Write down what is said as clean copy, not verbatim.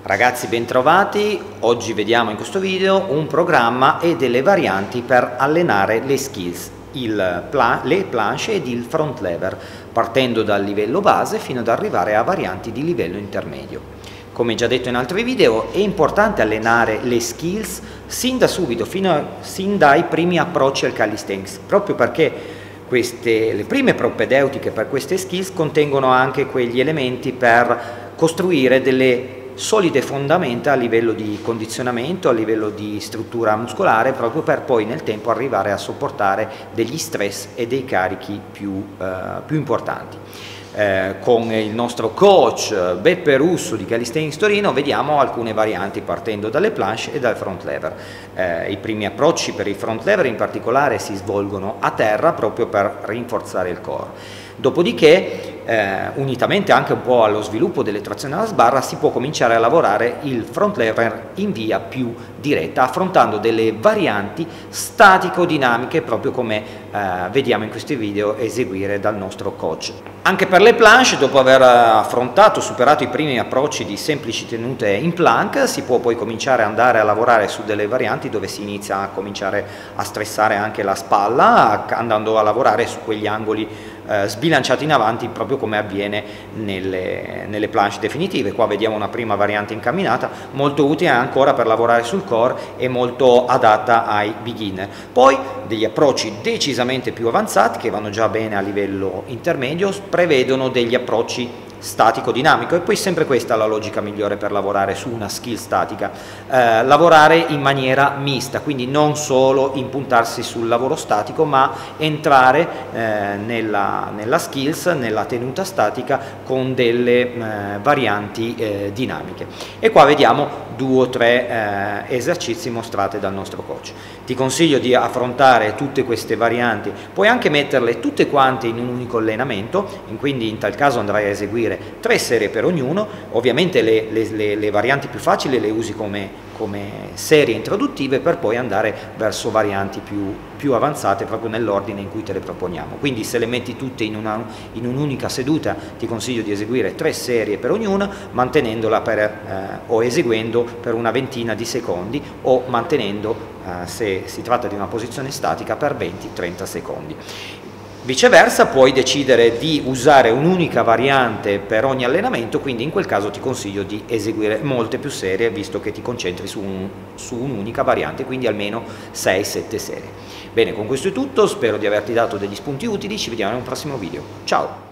Ragazzi, bentrovati. Oggi vediamo in questo video un programma e delle varianti per allenare le skills, le planche ed il front lever, partendo dal livello base fino ad arrivare a varianti di livello intermedio. Come già detto in altri video, è importante allenare le skills sin da subito, sin dai primi approcci al calisthenics, proprio perché le prime propedeutiche per queste skills contengono anche quegli elementi per costruire delle solide fondamenta a livello di condizionamento, a livello di struttura muscolare, proprio per poi nel tempo arrivare a sopportare degli stress e dei carichi più importanti. Con il nostro coach Beppe Russo di Calisthenics Torino vediamo alcune varianti partendo dalle planche e dal front lever. I primi approcci per il front lever in particolare si svolgono a terra proprio per rinforzare il core. Dopodiché, unitamente anche un po' allo sviluppo delle trazioni alla sbarra, si può cominciare a lavorare il front lever in via più diretta, affrontando delle varianti statico-dinamiche, proprio come vediamo in questi video eseguire dal nostro coach. Anche per le planche, dopo aver superato i primi approcci di semplici tenute in plank, si può poi cominciare ad andare a lavorare su delle varianti dove si inizia a cominciare a stressare anche la spalla, andando a lavorare su quegli angoli sbilanciati in avanti, proprio come avviene nelle planche definitive. Qua vediamo una prima variante incamminata, molto utile ancora per lavorare sul core e molto adatta ai beginner. Poi degli approcci decisamente più avanzati, che vanno già bene a livello intermedio, prevedono degli approcci statico-dinamico, e poi sempre questa è la logica migliore per lavorare su una skill statica, lavorare in maniera mista, quindi non solo impuntarsi sul lavoro statico, ma entrare nella skills, nella tenuta statica con delle varianti dinamiche. E qua vediamo 2 o 3 esercizi mostrati dal nostro coach. Ti consiglio di affrontare tutte queste varianti, puoi anche metterle tutte quante in un unico allenamento, e quindi in tal caso andrai a eseguire 3 serie per ognuno. Ovviamente le varianti più facili le usi come serie introduttive, per poi andare verso varianti più avanzate proprio nell'ordine in cui te le proponiamo. Quindi se le metti tutte in un'unica seduta, ti consiglio di eseguire 3 serie per ognuna, mantenendola o eseguendo per una ventina di secondi, o mantenendo, se si tratta di una posizione statica, per 20-30 secondi. Viceversa, puoi decidere di usare un'unica variante per ogni allenamento, quindi in quel caso ti consiglio di eseguire molte più serie, visto che ti concentri su un'unica variante, quindi almeno 6-7 serie. Bene, con questo è tutto, spero di averti dato degli spunti utili, ci vediamo in un prossimo video. Ciao!